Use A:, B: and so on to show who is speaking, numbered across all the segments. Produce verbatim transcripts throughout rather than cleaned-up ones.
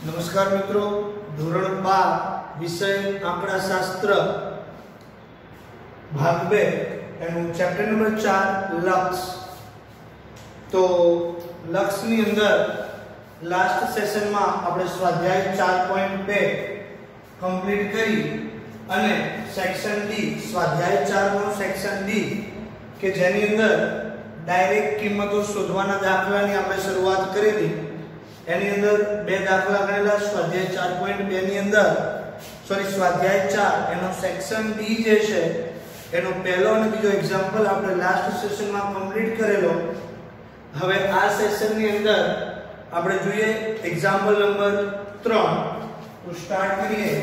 A: नमस्कार मित्रों, धोरण बार विषय आंकड़ाशास्त्र भाग बे एनु चैप्टर नंबर चार लक्ष्य। तो लक्ष्य ની અંદર लास्ट सेशन में આપણે સ્વાધ્યાય चार पॉइंट બે कंप्लीट करी અને સેક્શન ડી સ્વાધ્યાય चार નો સેક્શન डी કે જેની અંદર ડાયરેક્ટ કિંમતો શોધવાના દાખલાની આપણે શરૂઆત કરેલી। એની અંદર બે દાખલા ગણેલા સ્વાધ્યાય चार पॉइंट બે ની અંદર સોરી સ્વાધ્યાય चार એનો સેક્શન ડી જે છે એનો પહેલો અને બીજો એક્ઝામ્પલ આપણે લાસ્ટ સેશનમાં કમ્પ્લીટ કરેલો। હવે આ સેશનની અંદર આપણે જોઈએ એક્ઝામ્પલ નંબર ત્રણ। તો સ્ટાર્ટ કરીએ।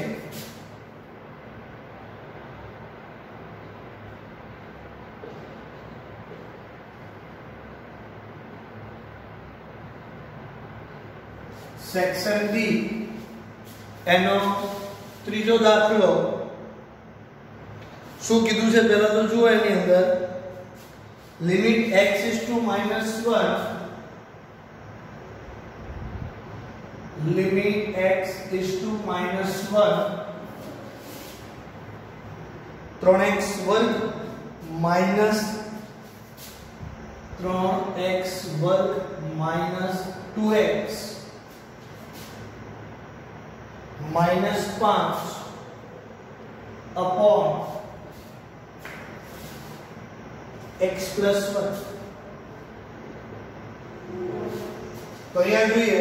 A: सेक्शन डी एनो त्रीजो दाखलो शू कीधुं छे पहेला तो जुओ एनी अंदर limit x is to minus one limit x is to minus one तीन एक्स वर्ग माइनस तीन एक्स वर्ग माइनस टू एक्स माइनस पांच अपॉन एक्स प्लस वन। तो यहाँ જોઈએ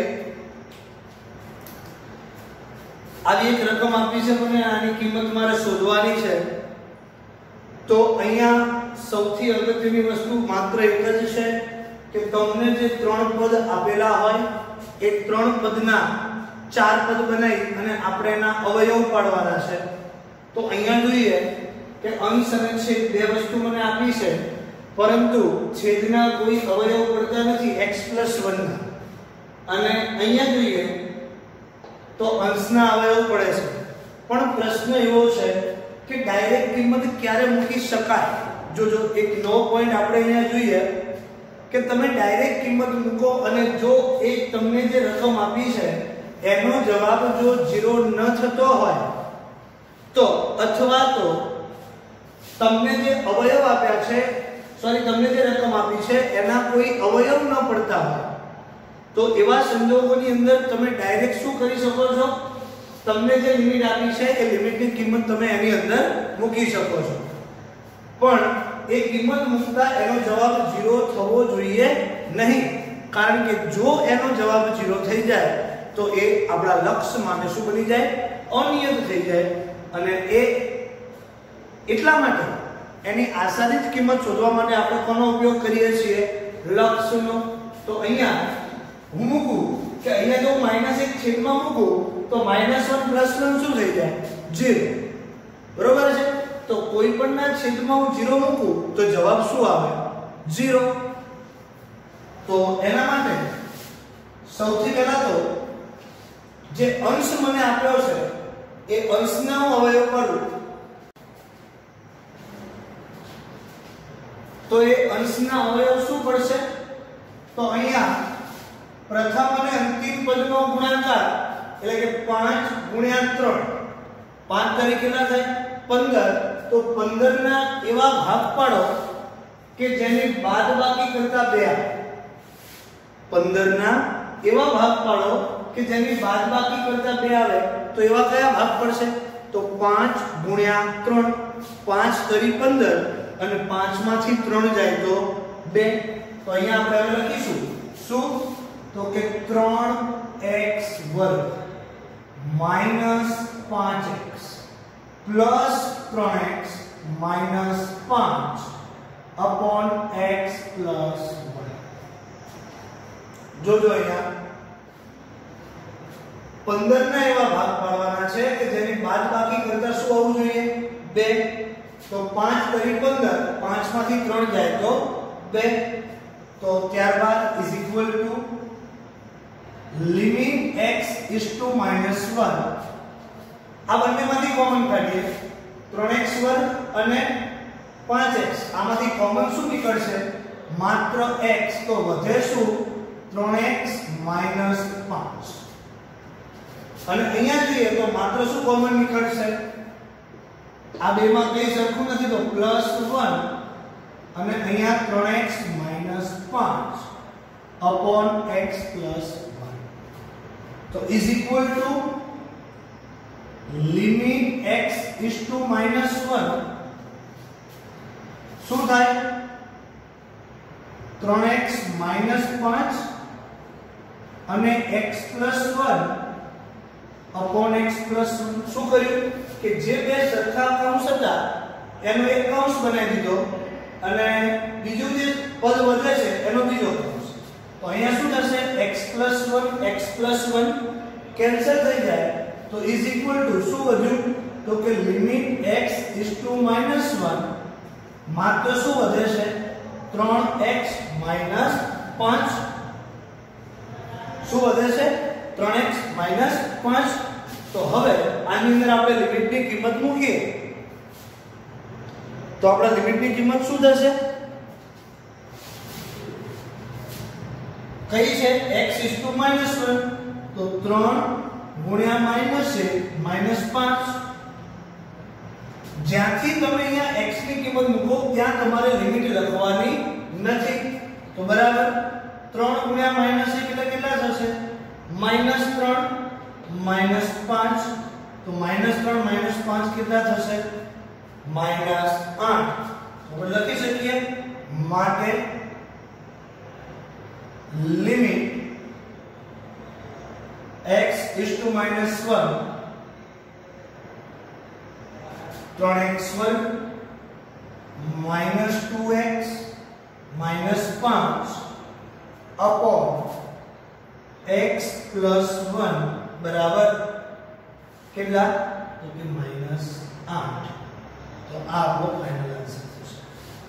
A: આવી એક રકમ આપી છે મને આની કિંમત મારે શોધવાની છે। તો અહીંયા સૌથી અગત્યની વસ્તુ માત્ર એક જ છે કે તમને જે ત્રણ પદ આપેલા હોય એ ત્રણ પદના चार पद बनाई અને આપણે એના અવયવ પાડવાના છે। તો અહીંયા જોઈએ કે અંશ અને છેદ બે વસ્તુ મને આપી છે પરંતુ છેદના કોઈ અવયવ પડતા નથી x + वन ના અને અહીંયા જોઈએ તો અંશના અવયવ પડે છે। પણ પ્રશ્ન એવો છે કે ડાયરેક્ટ કિંમત ક્યારે મૂકી શકાય। જો જો એક નવો પોઈન્ટ આપણે અહીંયા જોઈએ કે તમે ડાયરેક્ટ કિંમત મૂકો અને જો એક તમને જે રકમ આપી છે એનો જવાબ જો ઝીરો ન થતો હોય તો અથવા તો તમને જે અવયવ આપ્યા છે સોરી તમને જે રકમ આપી છે એના કોઈ અવયવ ન પડતા હોય તો એવા સંજોગોની અંદર તમે ડાયરેક્ટ શું કરી શકો છો તમને જે લિમિટ આપી છે એ લિમિટની કિંમત તમે એની અંદર મૂકી શકો છો। પણ એ કિંમત મૂકતા એનો જવાબ ઝીરો થવો જોઈએ નહીં કારણ કે જો એનો જવાબ ઝીરો થઈ જાય तो ए आपड़ा लक्ष्य माटे शुं बनी जाए अनियत થઈ જાય અને એ એટલા માટે એની આસાની જ કિંમત શોધવા માટે આપણે કોનો ઉપયોગ કરીએ છીએ લક્ષ્યનો। તો અહીંયા હું મૂકું કે અહીંયા જો માઈનસ એક છેદમાં મૂકું તો માઈનસ वन પ્લસ वन શું થઈ જાય ઝીરો બરોબર છે। તો કોઈ પણના છેદમાં હું ઝીરો મૂકું તો જવાબ શું આવે ઝીરો। તો એના માટે સૌથી પહેલા તો જે અંશ મને આપ્યો છે એ અંશના અવયવ કરું તો એ અંશના અવયવ શું પડશે તો અહીંયા પ્રથમ અને અંતિમ પદનો ગુણાકાર એટલે કે पाँच ગુણ્યા ત્રણ पाँच તરીકે ના થાય पंद्रह। તો पंद्रह ના એવા ભાગ પાડો કે જેની બાદબાકી કરતા બે આવે। पंद्रह ના એવા ભાગ પાડો કે જેની બાદબાકી કરતા બે આવે તો એવા કયા ભાગ પડશે તો पाँच ગુણ્યા ત્રણ पाँच તરી पंद्रह અને पाँच માંથી ત્રણ જાય તો બે। તો અહીંયા આપણે હવે લખીશું શું તો કે तीन एक्स वर्ग माइनस पाँच एक्स प्लस तीन एक्स माइनस पाँच अपॉन x प्लस वन। जो जो અહીંયા पंद्रह ના એવા ભાગ પાડવાના છે કે જેની બાદબાકી કરતા શું આવવું જોઈએ બે। તો पाँच તરી पंद्रह पाँच માંથી ત્રણ જાય તો બે। તો ત્યારબાદ is equal to limit x is to minus one આ બંનેમાંથી કોમન કાઢીએ तीन एक्स वर्ग અને पाँच एक्स આમાંથી કોમન શું નીકળશે માત્ર x। તો વધે શું तीन एक्स - पाँच। અને અહીંયા જોઈએ તો માત્ર શું કોમન નીકળશે? આ બેમાં કઈ સરખું નથી તો પ્લસ વન અને અહીંયા ત્રણ એક્સ માઈનસ પાંચ અપોન એક્સ પ્લસ વન. તો is equal to limit x is to minus one શું થાય? ત્રણ એક્સ માઈનસ પાંચ અને x plus one upon x plus one. શું કર્યું કે જે બે સરખા કૌંસ હતા એનો એક કૌંસ બનાવી દીધો અને બીજું જે પદ વધે છે એનો બીજો કૌંસ. તો અહીંયા શું થશે? x plus one x plus one cancel થઈ જાય તો ઇઝ ઇક્વલ ટુ શું વધ્યું? તો કે limit x is to minus one માત્ર શું વધે છે? ત્રણ એક્સ માઈનસ પાંચ. શું વધે છે? ત્રણ એક્સ માઈનસ પાંચ. તો હવે આની અંદર આપણે લિમિટની કિંમત મૂકીએ તો આપણા લિમિટની કિંમત શું થશે? કઈ છે? x is to minus one તો ત્રણ ગુણ્યા માઈનસ એક માઈનસ પાંચ. જ્યાંથી તમે અહીંયા x ની કિંમત મૂકો ત્યાં તમારે લિમિટ લખવાની નથી. તો બરાબર ત્રણ ગુણ્યા માઈનસ એક એટલે કેટલા થશે? માઈનસ ત્રણ માઈનસ પાંચ. તો માઈનસ ત્રણ માઈનસ પાંચ કેટલા થશે? માઈનસ આઠ. આપણે લખી શકીએ માટે limit x is to minus one ત્રણ એક્સ વર્ગ minus ટુ એક્સ minus પાંચ upon x plus વન બરાબર કેટલા? તો કે minus આઠ. તો આ આપણો ફાઇનલ આન્સર થશે.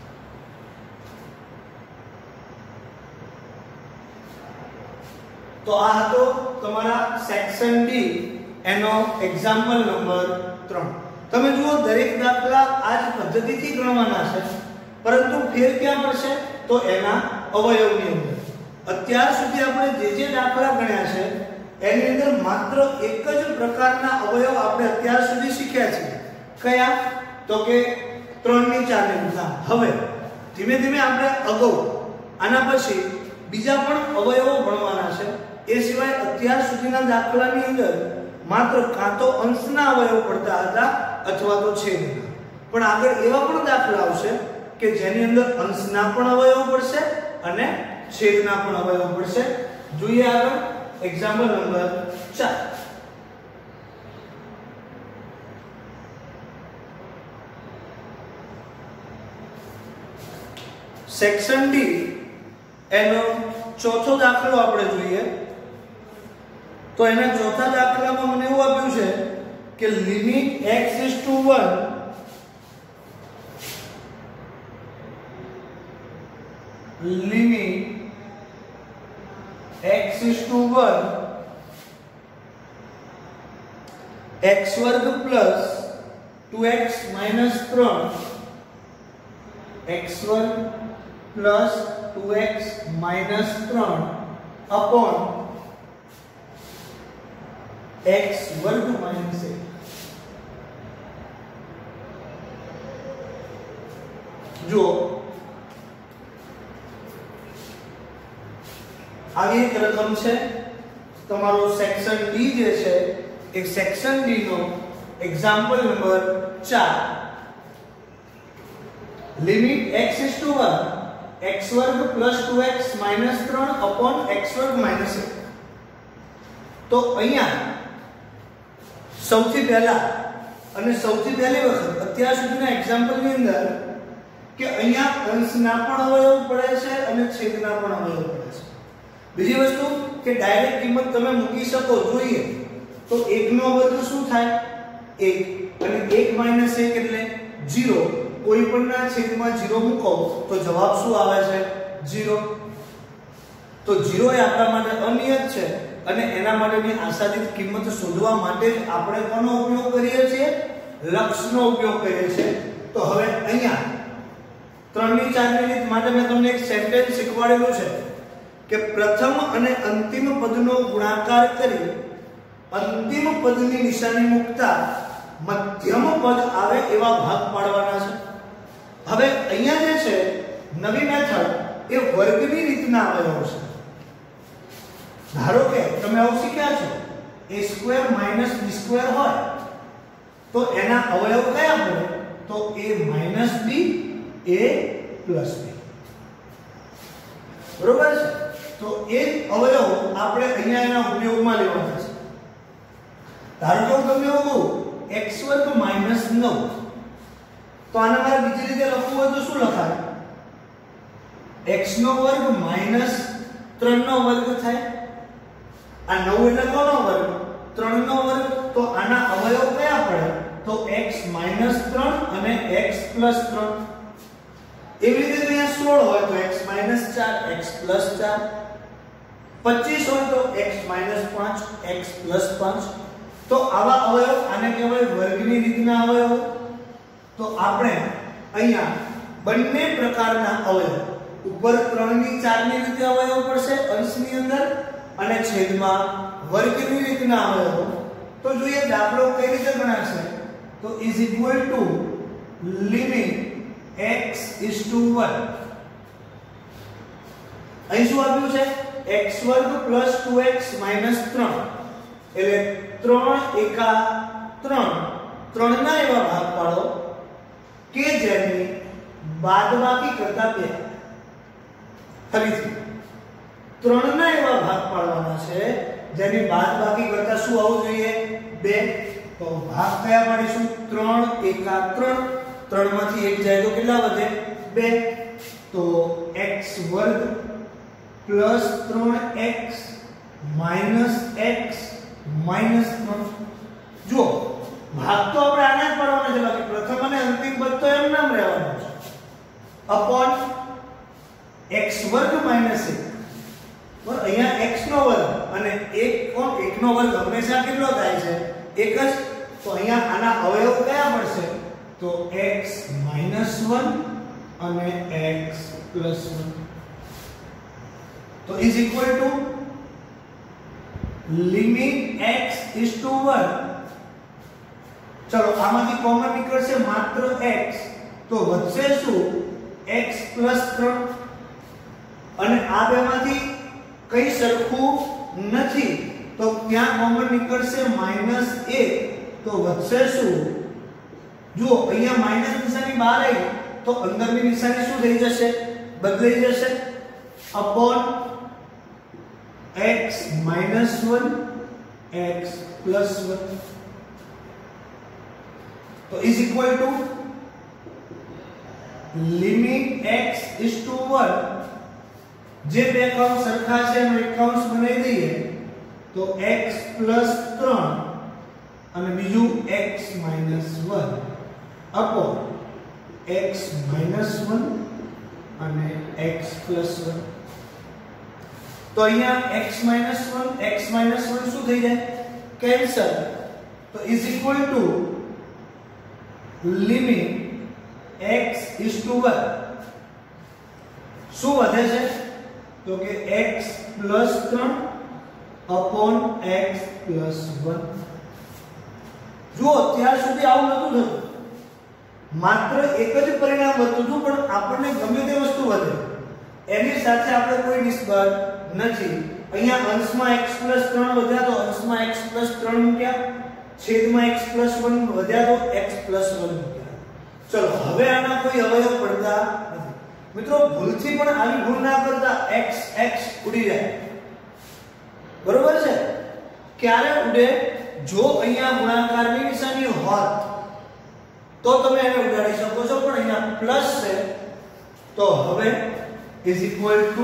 A: તો આ હતો તમારા સેક્શન ડી એનો એક્ઝામ્પલ નંબર ત્રણ. તમે જુઓ દરેક દાખલા આ જ પદ્ધતિથી ગણવાના છે પરંતુ ફેર ક્યાં પડશે? તો એના અવયવની અંદર. અત્યાર સુધી આપણે જે જે દાખલા ગણ્યા છે એની અંદર માત્ર એક જ પ્રકારના અવયવ આપણે અત્યાર સુધી શીખ્યા છે. કયા? તો કે ત્રણ ની ચાર ની ગુણા. હવે ધીમે ધીમે આપણે અગાઉ આના પછી બીજા પણ અવયવો ભણવાના છે. એ સિવાય અત્યાર સુધીના દાખલાની અંદર માત્ર કાં તો અંશના અવયવ પડતા હતા અથવા તો છેદના. પણ આગળ એવા પણ દાખલા આવશે કે જેની અંદર અંશના પણ અવયવ પડશે અને છેદના પણ અવયવ પડશે. જોઈએ આગળ એક્ઝામ્પલ નંબર ચાર. સેક્શન ડી એનો ચોથો દાખલો આપણે જોઈએ. તો એના ચોથા દાખલામાં મને એવું આપ્યું છે કે limit x is to one limit x is to one x વર્ગ પ્લસ ટુ એક્સ માઈનસ ત્રણ x વર્ગ પ્લસ ટુ એક્સ માઈનસ ત્રણ અપોન x વર્ગ માઈનસ એક. જો આવી એક રકમ છે તમારો સેક્શન ડી જે છે એક સેક્શન ડી નો એક્ઝામ્પલ નંબર ચાર. Limit x is to one x વર્ગ પ્લસ ટુ એક્સ માઈનસ ત્રણ અપોન x વર્ગ માઈનસ એક. તો અહીંયા સૌથી પહેલા અને સૌથી પહેલી વખત અત્યાર સુધીના એક્ઝામ્પલની અંદર કે અહીંયા અંશના પણ અવયવ પડે છે અને છેદના પણ અવયવ પડે છે. બીજી વસ્તુ કે ડાયરેક્ટ કિંમત તમે મૂકી શકો. જોઈએ તો એક નો વર્ગ શું થાય? એક અને એક માઈનસ એક એટલે ઝીરો. કોઈ પણના છેદમાં ઝીરો મૂકો તો જવાબ શું આવે છે? ઝીરો. તો ઝીરો એ આપણા માટે અનિયત છે અને એના માટેની આશાદિત કિંમત શોધવા માટે જ આપણે કોનો ઉપયોગ કરીએ છીએ? લક્ષનો ઉપયોગ કરીએ છીએ. તો હવે અહીંયા ત્રણ ની ચાર ની રીત માટે મેં તમને એક સેન્ટેન્સ શીખવાડેલું છે કે પ્રથમ અને અંતિમ પદનો ગુણાકાર કરી અંતિમ પદની નિશાની મૂકતા મધ્યમ પદ આવે એવા ભાગ પાડવાના છે. હવે અહીંયા જે છે નવી મેથડ એ વર્ગની રીતના અવયવ છે. ધારો કે તમે આવું શીખ્યા છો a square minus b square હોય તો એના અવયવ કયા પડે? તો a minus b, a plus b. બરોબર છે? તો એ અવયવ આપણે અહીંયા એના ઉપયોગમાં લેવાના છે. ધારો કે હું તમને એવું કહું x વર્ગ માઈનસ નવ, તો આને મારે બીજી રીતે લખવું હોય તો શું લખાય? x નો વર્ગ માઈનસ ત્રણ નો વર્ગ થાય. આ નવ એટલે કોનો વર્ગ? ત્રણ નો વર્ગ. તો આના અવયવ કયા પડે? તો x માઈનસ ત્રણ અને x પ્લસ ત્રણ. એવી રીતે અહીંયા સોળ હોય તો x માઈનસ ચાર, x પ્લસ ચાર. પચીસ હોય તો x માઈનસ પાંચ, x પ્લસ પાંચ. તો આવા અવયવ આને કહેવાય વર્ગની રીતના અવયવ. તો આપણે અહીંયા બંને પ્રકારના અવયવ, ઉપર ત્રણ ની ચાર ની રીતે અવયવ પડશે અંશની અંદર અને છેદમાં વર્ગની રીતના અવયવ. તો જોઈએ દાખલો કઈ રીતે ગણાશે? તો is equal to limit x is to one. અહીં શું આપ્યું છે? x વર્ગ પ્લસ ટુ એક્સ માઈનસ ત્રણ. એટલે ત્રણ એકા ત્રણ. ત્રણ ના એવા ભાગ પાડો કે જેની બાદબાકી કરતા બે. ફરીથી ત્રણ ના એવા ભાગ પાડવાના છે જેની બાદબાકી કરતા શું આવવું જોઈએ? બે. તો ભાગ કયા પાડીશું? ત્રણ એકા ત્રણ. ત્રણ માંથી એક જાય તો કેટલા વધે? બે. તો x વર્ગ પ્લસ ત્રણ એક્સ માઈનસ x માઈનસ ત્રણ. જો ભાગ તો આપણે આના જ પાડવાના છે, બાકી પ્રથમ અને અંતિમ પદ તો એમ નામ રહેવાનું છે. અપોન x વર્ગ માઈનસ એક. બરાબર? અહીંયા x નો વર્ગ અને એક કોણ? એક નો વર્ગ હંમેશા કેટલો થાય છે? એક જ. તો અહીંયા આના અવયવ કયા મળશે? તો x minus one અને x plus one. તો is equal to limit x is to one. ચલો આમાંથી કોમન નીકળશે માત્ર x. તો વધશે શું? x plus ત્રણ. અને આ બેમાંથી કઈ સરખું નથી તો ત્યાં કોમન નીકળશે માઈનસ એક. તો વધશે શું? જો અહીંયા માઈનસ નિશાની બહાર આવી તો અંદરની નિશાની શું થઈ જશે? બદલાઈ જશે. Upon x minus one x plus one. તો is equal to limit x is to one. જે બે કૌંસ સરખા છે એનો એક કૌંસ બનાવી દઈએ તો x plus ત્રણ અને બીજું x minus one upon x minus one અને x plus one. તો અહીંયા x minus one x minus one શું થઈ જાય? કેન્સલ. તો is equal to limit x is to one. શું વધે છે? તો કે x plus ત્રણ upon x plus one. જો ત્યાર સુધી આવું નતું થતું, માત્ર એક જ પરિણામ વધતું હતું, પણ આપણને ગમે તે વસ્તુ વધે એની સાથે આપણે કોઈ નિસ્બત નથી. અહીંયા અંશમાં x plus ત્રણ વધ્યા તો અંશમાં x plus ત્રણ મૂક્યા, છેદમાં x plus one વધ્યા તો x plus one મૂક્યા. ચલો હવે આના કોઈ અવયવ પડતા નથી. મિત્રો ભૂલથી પણ આવી ભૂલ ના કરતા. x x ઉડી જાય. બરોબર છે? ક્યારે ઉડે? જો અહીંયા ગુણાકારની નિશાની હોત તો તમે એને ઉડાડી શકો છો, પણ અહીંયા પ્લસ છે તો હવે is equal to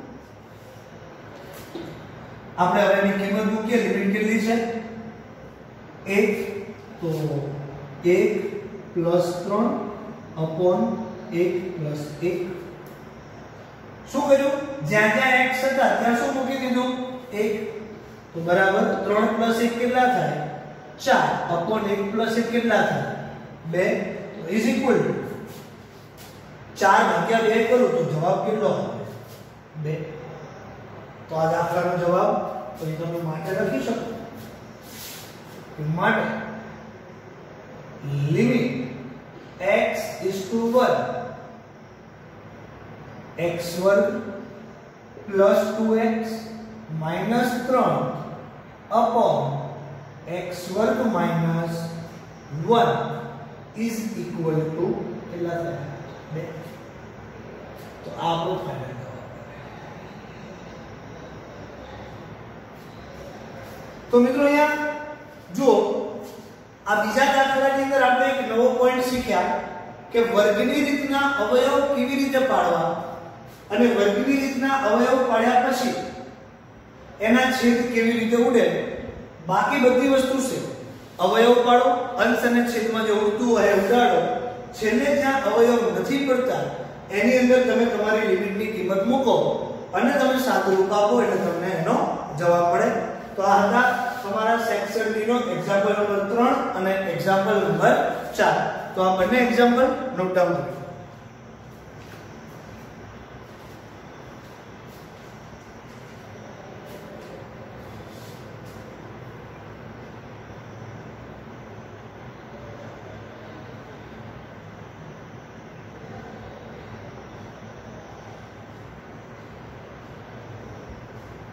A: આપણે હવે એની કિંમત મૂકીએ. લિમિટ કેટલી છે? એક. તો એક પ્લસ ત્રણ અપોન એક પ્લસ એક. શું કર્યું? જ્યાં જ્યાં x હતા ત્યાં શું મૂકી દીધું? એક. તો બરાબર ત્રણ પ્લસ એક કેટલા થાય? ચાર અપોન એક પ્લસ એક કેટલા થાય? બે. તો ઇઝ ઇક્વલ ટુ ચાર ભાગ્યા બે કરું તો જવાબ કેટલો આવે? બે. તો આ દાખલાનો જવાબ તો તમે માટે લખી શકો. માટે limit x is to one x વર્ગ plus two x minus three upon x વર્ગ minus one is equal to કેટલા થાય બે. તો આ આપણો ફાઇનલ જવાબ. તો મિત્રો અહીંયા જો આ બીજા દાખલાની અંદર આપણે એક નવો પોઈન્ટ શીખ્યા કે વર્ગની રીતના અવયવ કેવી રીતે પાડવા અને વર્ગની રીતના અવયવ પાડ્યા પછી એના છેદ કેવી રીતે ઉડે. બાકી બધી વસ્તુ છે અવયવ પાડો, અંશ અને છેદમાં જે ઉડતું હોય ઉડાડો, છેલ્લે જ્યાં અવયવ નથી પડતા એની અંદર તમે તમારી લિમિટની કિંમત મૂકો અને તમે સાદું રૂપ આપો એટલે તમને એનો જવાબ મળે. તો આ હતા તમારા સેક્શન ડી નો એક્ઝામ્પલ નંબર ત્રણ અને એક્ઝામ્પલ નંબર ચાર. તો આ બંને એક્ઝામ્પલ નોટ ડાઉન કરો.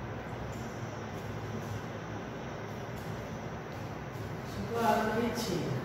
B: Agora,